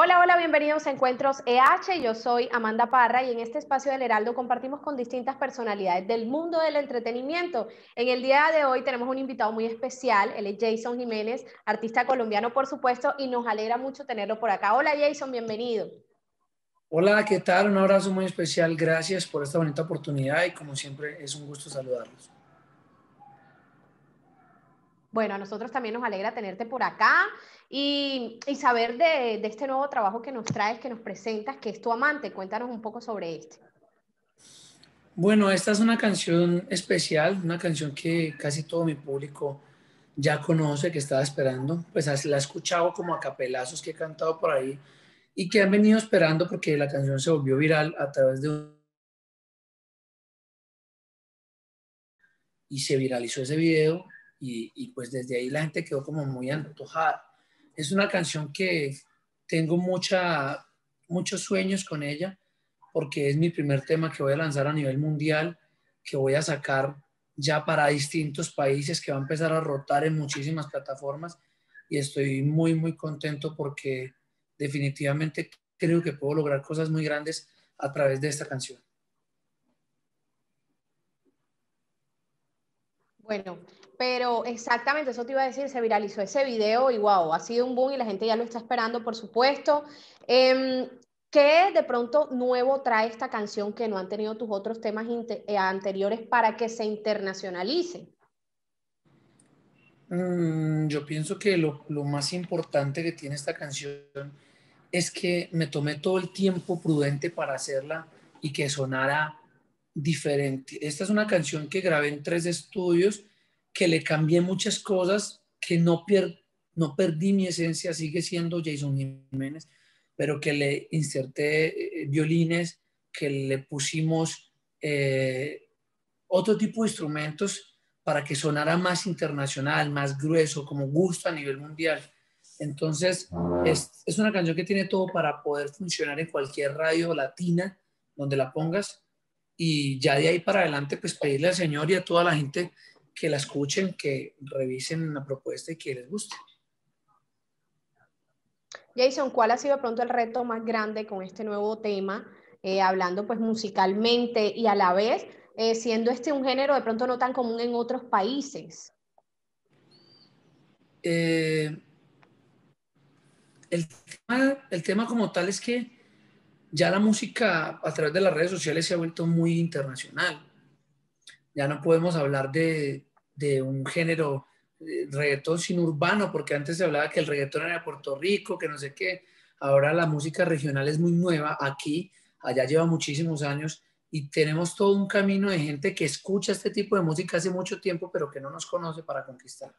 Hola, hola, bienvenidos a Encuentros EH. Yo soy Amanda Parra y en este espacio del Heraldo compartimos con distintas personalidades del mundo del entretenimiento. En el día de hoy tenemos un invitado muy especial, él es Jason Jiménez, artista colombiano por supuesto, y nos alegra mucho tenerlo por acá. Hola Jason, bienvenido. Hola, ¿qué tal? Un abrazo muy especial. Gracias por esta bonita oportunidad y como siempre es un gusto saludarlos. Bueno, a nosotros también nos alegra tenerte por acá y saber de este nuevo trabajo que nos traes, que nos presentas, que es Tu Amante. Cuéntanos un poco sobre este. Bueno, esta es una canción especial, una canción que casi todo mi público ya conoce, que estaba esperando. Pues la he escuchado como a capelazos que he cantado por ahí y que han venido esperando porque la canción se volvió viral a través de y se viralizó ese video y pues desde ahí la gente quedó como muy antojada. Es una canción que tengo muchos sueños con ella porque es mi primer tema que voy a lanzar a nivel mundial, que voy a sacar ya para distintos países, que va a empezar a rotar en muchísimas plataformas y estoy muy contento porque definitivamente creo que puedo lograr cosas muy grandes a través de esta canción. Bueno, pero exactamente eso te iba a decir, se viralizó ese video y wow, ha sido un boom y la gente ya lo está esperando, por supuesto. ¿Qué de pronto nuevo trae esta canción que no han tenido tus otros temas anteriores para que se internacionalice? Yo pienso que lo más importante que tiene esta canción es que me tomé todo el tiempo prudente para hacerla y que sonara diferente. Esta es una canción que grabé en 3 estudios, que le cambié muchas cosas, que no perdí mi esencia, sigue siendo Jason Jiménez, pero que le inserté violines, que le pusimos otro tipo de instrumentos para que sonara más internacional, más grueso, como gusto a nivel mundial. Entonces, es una canción que tiene todo para poder funcionar en cualquier radio latina donde la pongas y ya de ahí para adelante, pues pedirle al Señor y a toda la gente que la escuchen, que revisen la propuesta y que les guste. Jason, ¿cuál ha sido de pronto el reto más grande con este nuevo tema? Hablando pues musicalmente y a la vez siendo este un género de pronto no tan común en otros países. Eh, el tema como tal es que ya la música a través de las redes sociales se ha vuelto muy internacional. Ya no podemos hablar de un género reggaetón sin urbano, porque antes se hablaba que el reggaetón era de Puerto Rico, que no sé qué. Ahora la música regional es muy nueva aquí, allá lleva muchísimos años y tenemos todo un camino de gente que escucha este tipo de música hace mucho tiempo, pero que no nos conoce para conquistar.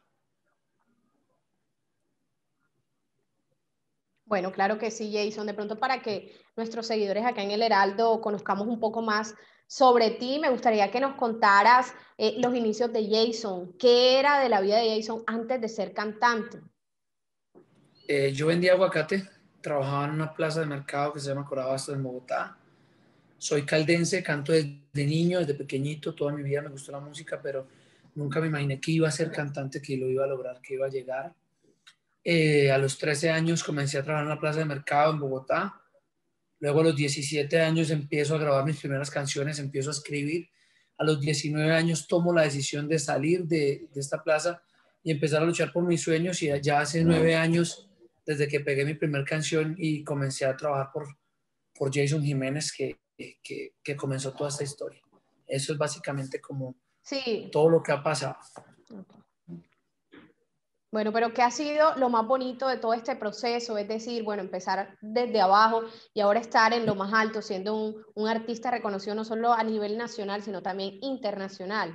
Bueno, claro que sí, Jason. De pronto para que nuestros seguidores acá en el Heraldo conozcamos un poco más sobre ti, me gustaría que nos contaras los inicios de Jason. ¿Qué era de la vida de Jason antes de ser cantante? Yo vendía aguacate, trabajaba en una plaza de mercado que se llama Corabastos en Bogotá. Soy caldense, canto desde niño, desde pequeñito, toda mi vida me gustó la música, pero nunca me imaginé que iba a ser cantante, que lo iba a lograr, que iba a llegar. A los 13 años comencé a trabajar en la plaza de mercado en Bogotá. Luego a los 17 años empiezo a grabar mis primeras canciones, empiezo a escribir. A los 19 años tomo la decisión de salir de esta plaza y empezar a luchar por mis sueños. Y ya hace 9 años, desde que pegué mi primera canción y comencé a trabajar por Jason Jiménez, que comenzó toda esta historia. Eso es básicamente como Sí. todo lo que ha pasado. Bueno, pero ¿qué ha sido lo más bonito de todo este proceso? Es decir, bueno, empezar desde abajo y ahora estar en lo más alto, siendo un artista reconocido no solo a nivel nacional, sino también internacional.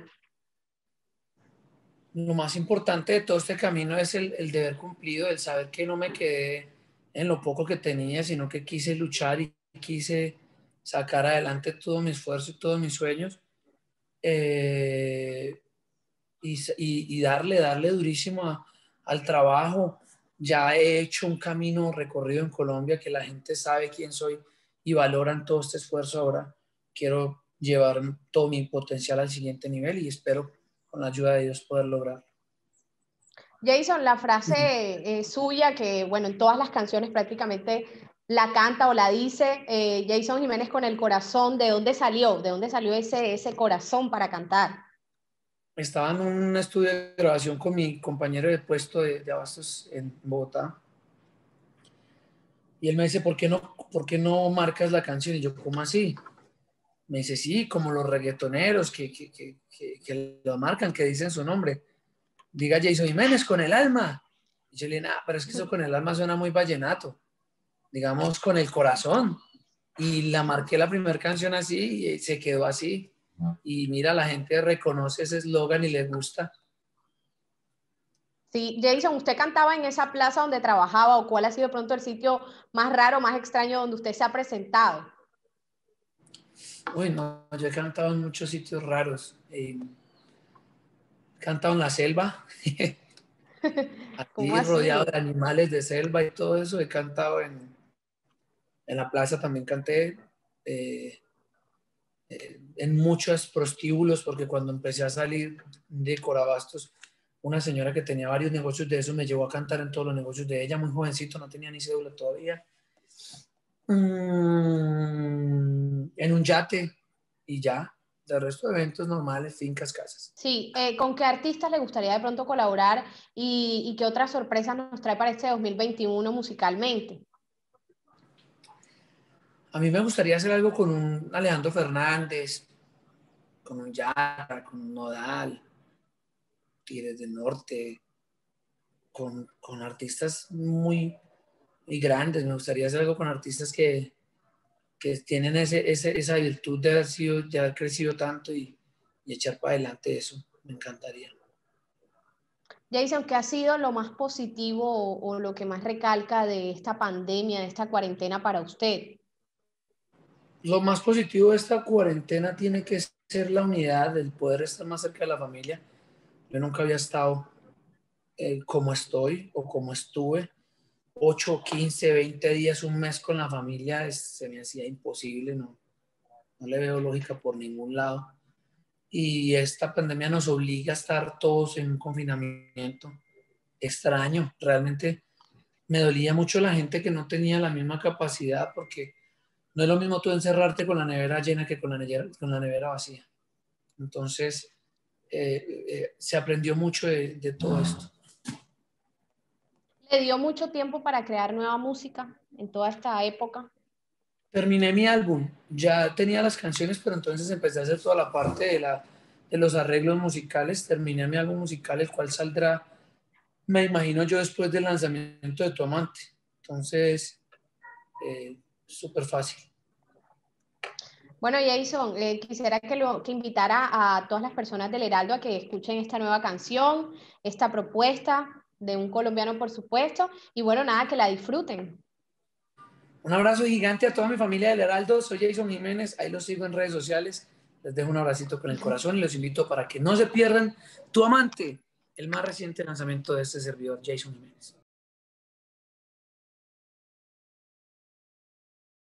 Lo más importante de todo este camino es el deber cumplido, el saber que no me quedé en lo poco que tenía, sino que quise luchar y quise sacar adelante todo mi esfuerzo y todos mis sueños eh, y darle durísimo al trabajo. Ya he hecho un camino recorrido en Colombia que la gente sabe quién soy y valoran todo este esfuerzo. Ahora quiero llevar todo mi potencial al siguiente nivel y espero con la ayuda de Dios poder lograrlo. Jason, la frase suya, que bueno, en todas las canciones prácticamente la canta o la dice Jason Jiménez con el corazón. ¿De dónde salió? ¿De dónde salió ese corazón para cantar? Estaba en un estudio de grabación con mi compañero de puesto de abastos en Bogotá. Y él me dice, por qué no marcas la canción? Y yo, ¿cómo así? Me dice, sí, como los reggaetoneros que lo marcan, que dicen su nombre. Diga Jason Jiménez con el alma. Y yo le dije, pero es que eso con el alma suena muy vallenato. Digamos, con el corazón. Y la marqué la primera canción así y se quedó así. Y mira, la gente reconoce ese eslogan y le gusta. Sí, Jason, ¿usted cantaba en esa plaza donde trabajaba o cuál ha sido de pronto el sitio más raro, más extraño donde usted se ha presentado? Uy, no, yo he cantado en muchos sitios raros. He cantado en la selva, ¿Cómo así rodeado así? de animales de selva y todo eso. He cantado en la plaza, también canté eh, en muchos prostíbulos, porque cuando empecé a salir de Corabastos, una señora que tenía varios negocios de eso me llevó a cantar en todos los negocios de ella, muy jovencito, no tenía ni cédula todavía. En un yate y ya. Del resto de eventos normales, fincas, casas. Sí, ¿con qué artistas le gustaría de pronto colaborar y qué otras sorpresas nos trae para este 2021 musicalmente? A mí me gustaría hacer algo con un Alejandro Fernández, con un Yatra, con un Nodal, Tigres del Norte, con artistas muy grandes. Me gustaría hacer algo con artistas que tienen esa virtud de de haber crecido tanto y echar para adelante eso. Me encantaría. Jason, ¿qué ha sido lo más positivo o lo que más recalca de esta pandemia, de esta cuarentena para usted? Lo más positivo de esta cuarentena tiene que ser la unidad, el poder estar más cerca de la familia. Yo nunca había estado como estoy o como estuve, 8, 15, 20 días, un mes con la familia, se me hacía imposible, no le veo lógica por ningún lado. Y esta pandemia nos obliga a estar todos en un confinamiento extraño. Realmente me dolía mucho la gente que no tenía la misma capacidad, porque no es lo mismo tú encerrarte con la nevera llena que con la nevera vacía. Entonces, se aprendió mucho de todo esto. ¿Le dio mucho tiempo para crear nueva música en toda esta época? Terminé mi álbum, ya tenía las canciones, pero entonces empecé a hacer toda la parte de los arreglos musicales. Terminé mi álbum musical, el cual saldrá, me imagino yo, después del lanzamiento de Tu Amante. Entonces, súper fácil. Bueno, Jason, quisiera que invitara a todas las personas del Heraldo a que escuchen esta nueva canción, esta propuesta de un colombiano, por supuesto, y bueno, nada, que la disfruten. Un abrazo gigante a toda mi familia del Heraldo. Soy Jason Jiménez, ahí los sigo en redes sociales. Les dejo un abracito con el corazón y los invito para que no se pierdan Tu Amante, el más reciente lanzamiento de este servidor, Jason Jiménez.